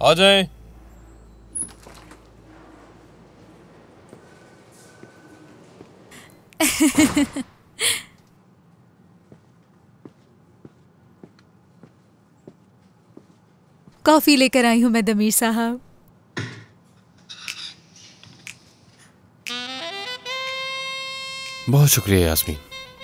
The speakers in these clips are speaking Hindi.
आ जाएं। कॉफी लेकर आई हूं मैं दमीर साहब। बहुत शुक्रिया यास्मीन।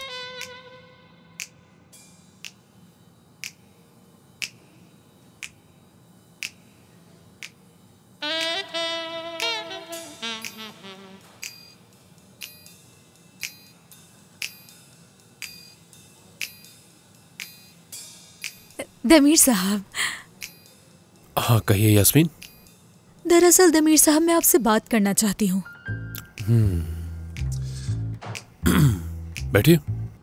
दमीर साहब। हाँ कहिए यास्मीन। दरअसल दमीर साहब मैं आपसे बात करना चाहती हूँ। बैठिए।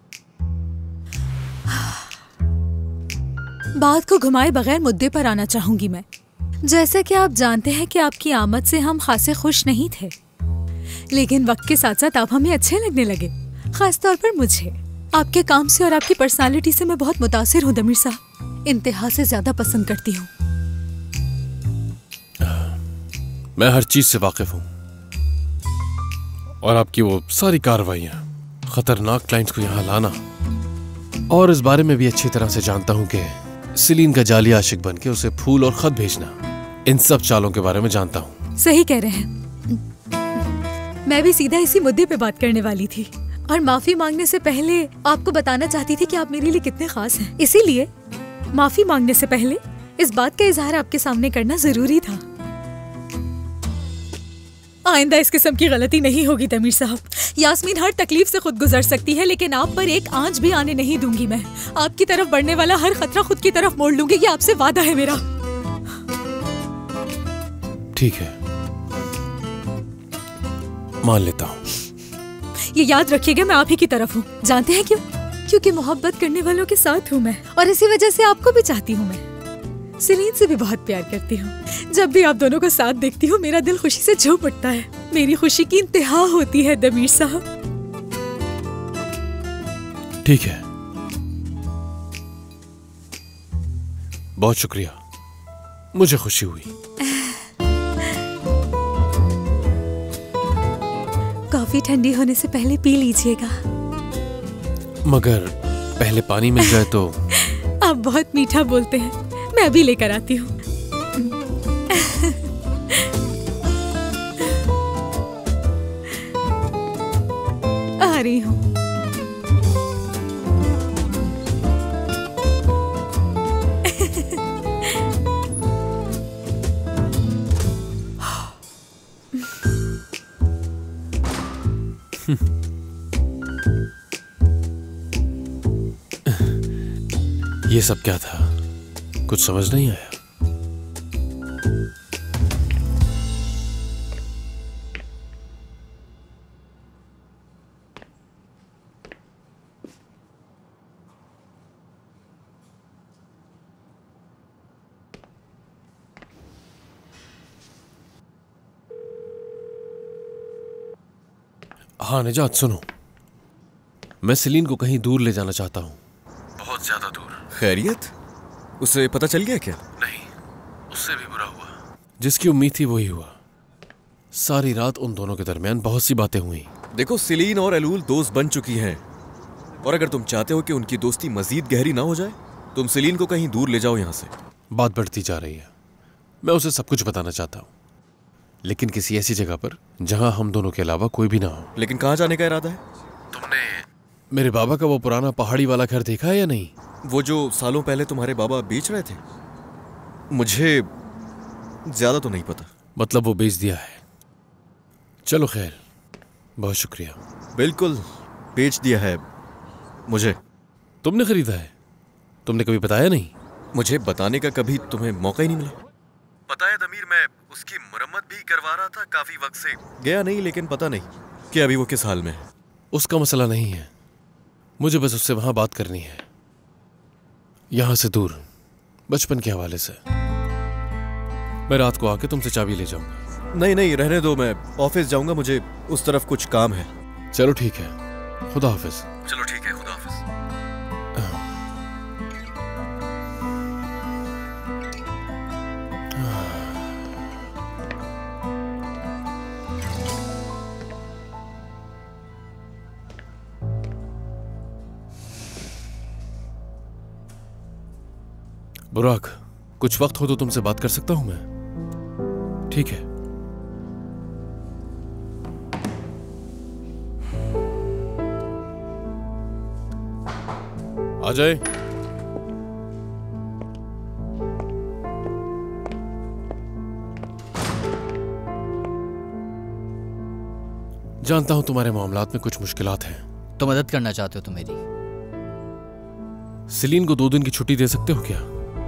बात को घुमाए बगैर मुद्दे पर आना चाहूंगी मैं। जैसा कि आप जानते हैं कि आपकी आमद से हम खासे खुश नहीं थे, लेकिन वक्त के साथ साथ आप हमें अच्छे लगने लगे। खास तौर पर मुझे आपके काम से और आपकी पर्सनालिटी से मैं बहुत मुतासिर हूँ दमीर साहब। इंतहा से ज्यादा पसंद करती हूँ। मैं हर चीज से वाकिफ हूँ और आपकी वो सारी कार्रवाइयाँ, खतरनाक क्लाइंट्स को यहाँ लाना, और इस बारे में भी अच्छी तरह से जानता हूँ कि सिलीन का जाली आशिक बनके उसे फूल और खत भेजना, इन सब चालों के बारे में जानता हूँ। सही कह रहे हैं। मैं भी सीधा इसी मुद्दे पे बात करने वाली थी और माफी मांगने से पहले आपको बताना चाहती थी कि आप मेरे लिए कितने खास हैं। इसीलिए माफी मांगने से पहले इस बात का इजहार आपके सामने करना जरूरी था। आइंदा इस किस्म की गलती नहीं होगी दमीर साहब। यास्मीन हर तकलीफ से खुद गुजर सकती है, लेकिन आप पर एक आंच भी आने नहीं दूंगी मैं। आपकी तरफ बढ़ने वाला हर खतरा खुद की तरफ मोड़ लूंगी, ये आपसे वादा है मेरा। ठीक है, मान लेता हूँ। ये याद रखिएगा मैं आप ही की तरफ हूँ। जानते हैं क्यों? क्योंकि मोहब्बत करने वालों के साथ हूँ मैं, और इसी वजह से आपको भी चाहती हूँ मैं। सिलीन से भी बहुत प्यार करती हूँ। जब भी आप दोनों को साथ देखती हूँ मेरा दिल खुशी से झूम उठता है। मेरी खुशी की इंतहा होती है दमीर साहब। ठीक है, बहुत शुक्रिया, मुझे खुशी हुई। कॉफी ठंडी होने से पहले पी लीजिएगा। मगर पहले पानी मिल जाए तो। आप बहुत मीठा बोलते हैं, मैं अभी लेकर आती हूँ। आ रही हूँ। ये सब क्या था? कुछ समझ नहीं आया। हाँ निजात, सुनो, मैं सिलीन को कहीं दूर ले जाना चाहता हूँ, बहुत ज्यादा दूर। खैरियत? उसे पता चल गया क्या? नहीं, उससे भी बुरा हुआ। जिसकी उम्मीद थी वही हुआ। सारी रात उन दोनों के दरमियान बहुत सी बातें हुई। देखो, सिलीन और एलूल दोस्त बन चुकी हैं, और अगर तुम चाहते हो कि उनकी दोस्ती मजीद गहरी ना हो जाए, तुम सिलीन को कहीं दूर ले जाओ यहाँ से। बात बढ़ती जा रही है। मैं उसे सब कुछ बताना चाहता हूँ, लेकिन किसी ऐसी जगह पर जहां हम दोनों के अलावा कोई भी ना हो। लेकिन कहाँ जाने का इरादा है? तुमने मेरे बाबा का वो पुराना पहाड़ी वाला घर देखा है या नहीं? वो जो सालों पहले तुम्हारे बाबा बेच रहे थे? मुझे ज्यादा तो नहीं पता। मतलब वो बेच दिया है। चलो खैर, बहुत शुक्रिया। बिल्कुल बेच दिया है मुझे। तुमने खरीदा है? तुमने कभी बताया नहीं? मुझे बताने का कभी तुम्हें मौका ही नहीं मिला। पता है दमीर, मैं उसकी मरम्मत भी करवा रहा था काफी वक्त से। गया नहीं, लेकिन पता नहीं कि अभी वो किस हाल में है। उसका मसला नहीं है, मुझे बस उससे वहां बात करनी है, यहां से दूर, बचपन के हवाले से। मैं रात को आके तुमसे चाबी ले जाऊंगा। नहीं नहीं, रहने दो, मैं ऑफिस जाऊंगा, मुझे उस तरफ कुछ काम है। चलो ठीक है, खुदा हाफिज। चलो ठीक है, खुदा हाफिज। बुराक, कुछ वक्त हो तो तुमसे बात कर सकता हूं मैं? ठीक है। आ जाए। जानता हूं तुम्हारे मामलात में कुछ मुश्किलात हैं। तो मदद करना चाहते हो तो मेरी। सिलीन को 2 दिन की छुट्टी दे सकते हो क्या?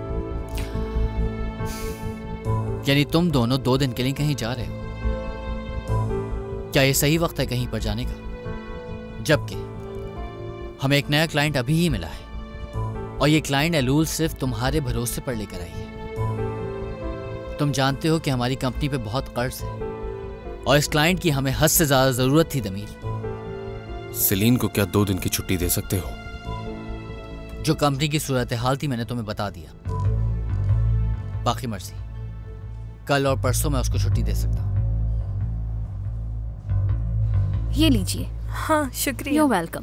यानी तुम दोनों 2 दिन के लिए कहीं जा रहे हो? क्या ये सही वक्त है कहीं पर जाने का? जबकि हमें एक नया क्लाइंट अभी ही मिला है और ये क्लाइंट एलूल सिर्फ तुम्हारे भरोसे पर लेकर आई है। तुम जानते हो कि हमारी कंपनी पे बहुत कर्ज है और इस क्लाइंट की हमें हद से ज्यादा जरूरत थी दमीर। सिलीन को क्या 2 दिन की छुट्टी दे सकते हो? जो कंपनी की सूरत हाल थी मैंने तुम्हें बता दिया। बाकी मर्जी, कल और परसों मैं उसको छुट्टी दे सकता हूँ। ये लीजिए। हाँ शुक्रिया। You welcome.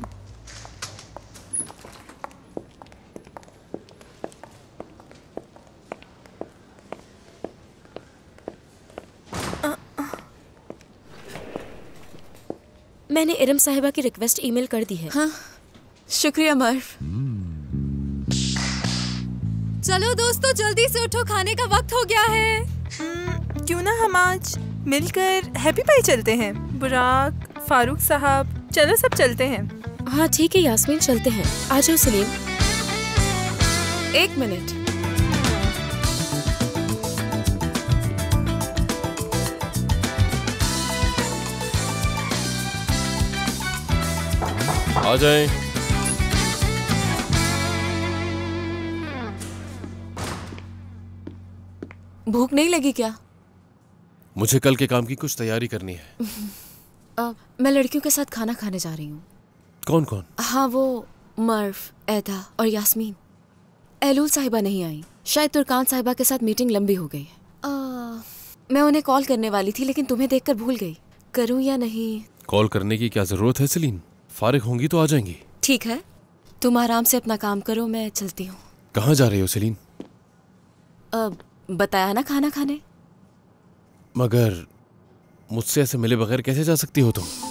मैंने इरम साहिबा की रिक्वेस्ट ईमेल कर दी है। हाँ शुक्रिया मर्फ। चलो दोस्तों जल्दी से उठो, खाने का वक्त हो गया है। क्यों ना हम आज मिलकर हैप्पी पाई चलते हैं? बुराक, फारूक साहब, चलो सब चलते हैं। हाँ ठीक है यास्मीन, चलते हैं। आ जाओ सलीम। 1 मिनट। आ जाएं। भूख नहीं लगी क्या? मुझे कल के काम की कुछ तैयारी करनी है। मैं लड़कियों के साथ खाना खाने जा रही हूँ। कौन कौन? हाँ वो मर्फ, एदा और यास्मीन। एलूल साहिबा नहीं आई, शायद तुर्कान साहिबा के साथ मीटिंग लंबी हो गई है। मैं उन्हें कॉल करने वाली थी लेकिन तुम्हें देखकर भूल गई। करूँ या नहीं? कॉल करने की क्या जरूरत है सलीन? फारिग होंगी तो आ जाएंगी। ठीक है, तुम आराम से अपना काम करो, मैं चलती हूँ। कहाँ जा रही हो सलीन? बताया ना, खाना खाने। मगर मुझसे ऐसे मिले बगैर कैसे जा सकती हो तुम?